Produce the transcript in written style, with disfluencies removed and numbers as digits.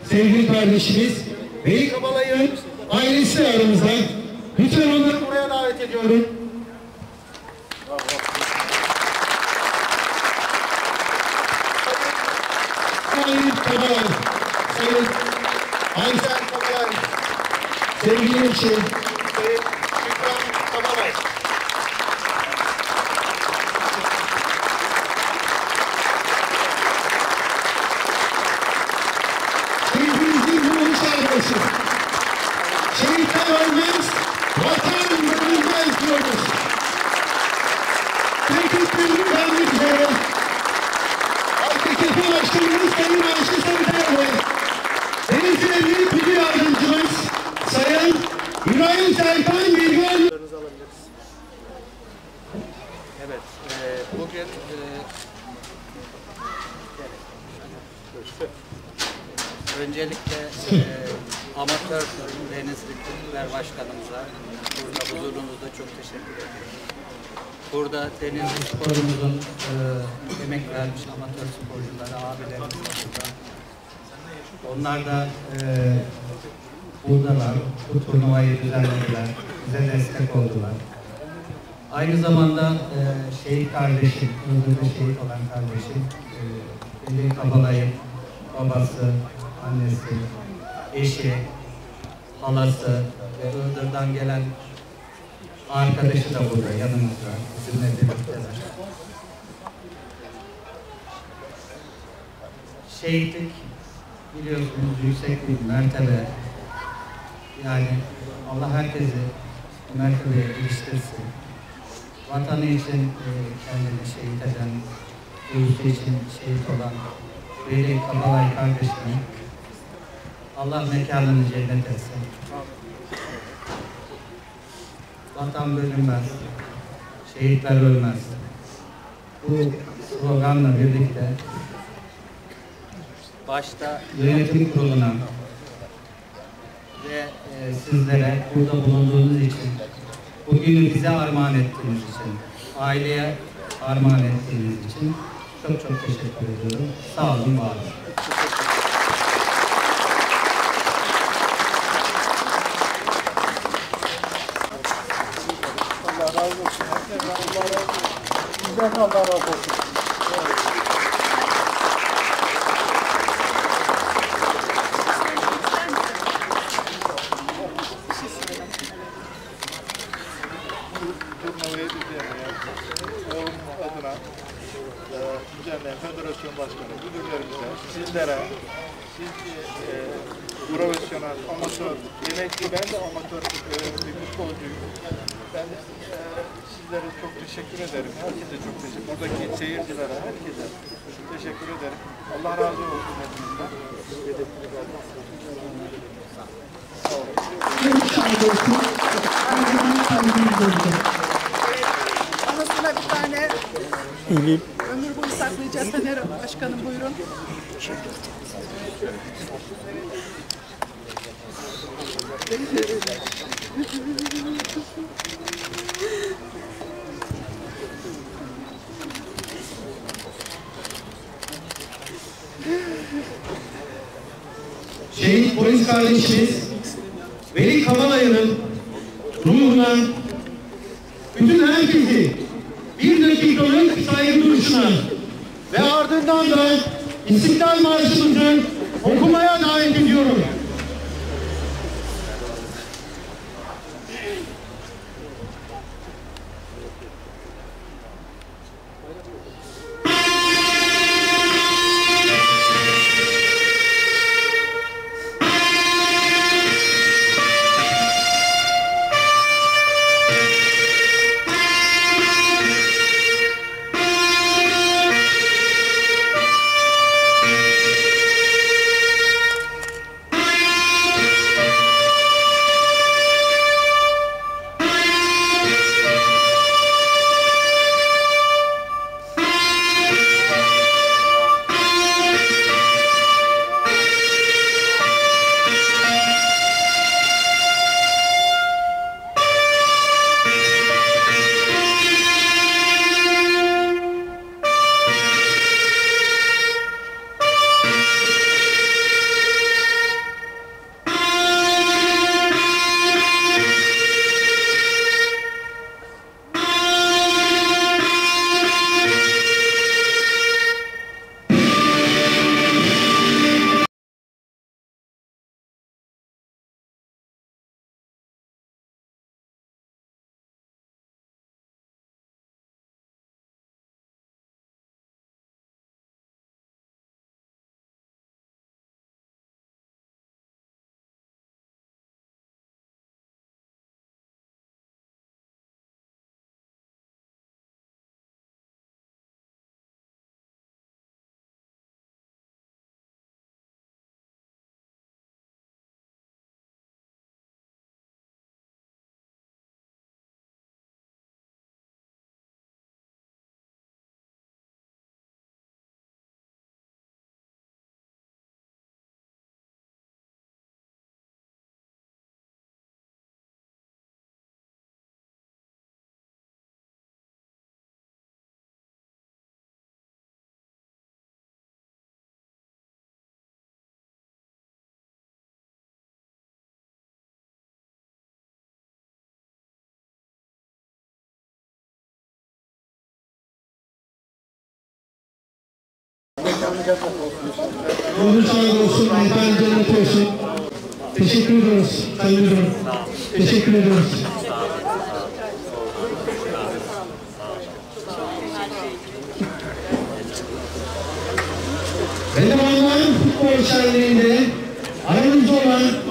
sevgili kardeşimiz Veli Kabalay'ın ailesi aramızda. Lütfen onları buraya davet ediyorum. Sayın Kabalay, Sayın Aysel Kabalay, sevgili eşi, Sayın Şükran Kabalay. Şehidimizin ruhu şarkısı. Şehitler ölmez, vatan bölünmez diyoruz. Tehditlerini vermek üzere AKP Başkanımız Sayın Ayşe Sarıkaya ve Denizli Emniyet Müdür Yardımcımız Sayın İbrahim Serkan Bilgen. Evet, bugün öncelikle amatör Denizli Kulüpler Başkanımıza burada huzurunuzda çok teşekkür ederim. Burada Denizli sporumuzun emek vermiş amatör sporcuları, abilerimiz burada. Onlar da buradalar, bu turnuvayı düzenlediler, bize destek oldular. Aynı zamanda şehit kardeşim, Iğdır'da şehit olan kardeşim, Veli Kabalay'ın babası, annesi, eşi, halası ve Iğdır'dan gelen arkadaşı da burada yanımızda, bizimle birlikteler. Şehitlik biliyorsunuz yüksek bir mertebe. Yani Allah herkesi mertebeye eriştirsin. Vatanı için kendini şehit eden, ülke için şehit olan Veli Kabalay kardeşime Allah mekanını cennet etsin. Vatan bölünmez, şehitler ölmez. Bu sloganla birlikte başta yönetim kuruluna ve sizlere burada bulunduğunuz için, bugünü bize armağan ettiğiniz için, aileye armağan ettiğiniz için çok çok teşekkür ediyorum. Sağ olun, var olun. Allah razı olsun. Allah razı olsun. Bizden Allah razı olsun. Turnuvayı düzenleyen, oğlum adına düzenleyen federasyon başkanı, müdürlerimize, sizlere, siz profesyonel, amatör, emekli, ben de amatör bir futbolcuyum. Ben sizlere çok teşekkür ederim. Herkese çok teşekkür ederim. Buradaki seyircilere, herkese teşekkür ederim. Allah razı olsun hepinizden. Anasına bir tane ömür boyu saklayacağız. Taner Başkanım buyurun. Şehit polis kardeşimiz Veli Kabalay'ın ruhuna bütün herkesi bir dakikalık saygı duruşuna ve ardından da İstiklal Marşımızı okumaya davet ediyorum. Yolun sağ olsun, mekan cennet olsun. Teşekkür ediyoruz Sayın Müdürüm. Teşekkür ediyoruz. Benim Alman futbol şenliğinde aramızda olan